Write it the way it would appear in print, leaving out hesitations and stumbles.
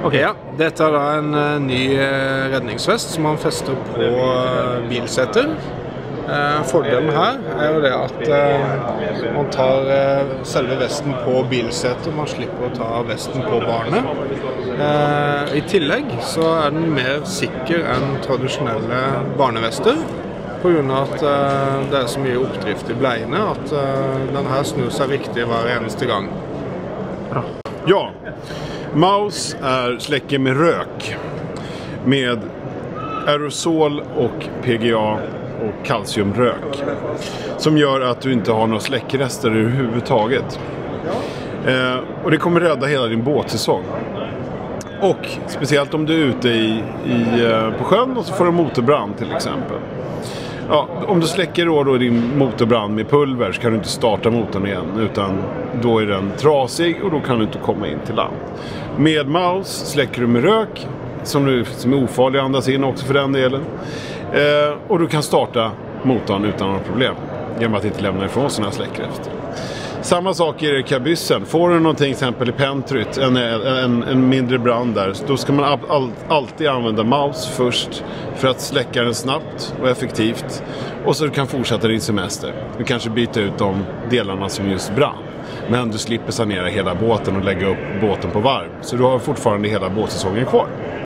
Okay. Ja, dette da en ny redningsvest som man fester på bilseter. Fordelen her jo det at man tar selve vesten på bilsetet, man slipper å ta vesten på barnet. I tillegg så den mer sikker enn tradisjonelle barnevester, på grunn av at det så mye oppdrift i bleiene at den her snur seg riktig hver eneste gang. Bra. Ja, Maus släcker med rök med aerosol och PGA och kalciumrök som gör att du inte har några släckrester överhuvudtaget. Och det kommer rädda hela din båtsäsong. Och speciellt om du är ute på sjön och så får du motorbrand till exempel. Ja, om du släcker då din motorbrand med pulver så kan du inte starta motorn igen, utan då är den trasig och då kan du inte komma in till land. Med Maus släcker du med rök som är ofarlig att andas in också för den delen. Och du kan starta motorn utan några problem genom att inte lämna ifrån sådana släckrester. Samma sak i kabyssen. Får du någonting exempel i pentryt, en mindre brand där, då ska man alltid använda Maus först för att släcka den snabbt och effektivt. Och så du kan fortsätta din semester. Du kanske byter ut de delarna som just brann. Men du slipper sanera hela båten och lägga upp båten på varv. Så du har fortfarande hela båtsäsongen kvar.